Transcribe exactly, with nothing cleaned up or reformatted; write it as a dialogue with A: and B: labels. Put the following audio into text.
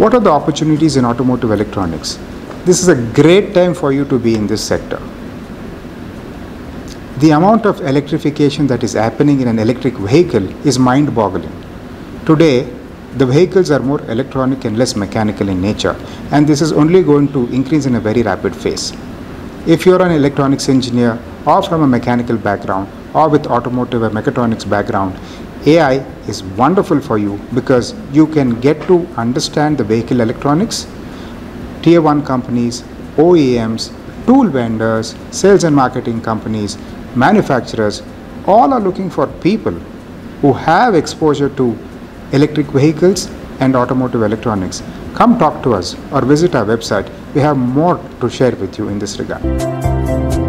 A: What are the opportunities in automotive electronics? This is a great time for you to be in this sector. The amount of electrification that is happening in an electric vehicle is mind-boggling. Today, the vehicles are more electronic and less mechanical in nature, and this is only going to increase in a very rapid pace. If you're an electronics engineer or from a mechanical background or with automotive or mechatronics background, A I is wonderful for you because you can get to understand the vehicle electronics. Tier one companies, O E Ms, tool vendors, sales and marketing companies, manufacturers, all are looking for people who have exposure to electric vehicles and automotive electronics. Come talk to us or visit our website. We have more to share with you in this regard.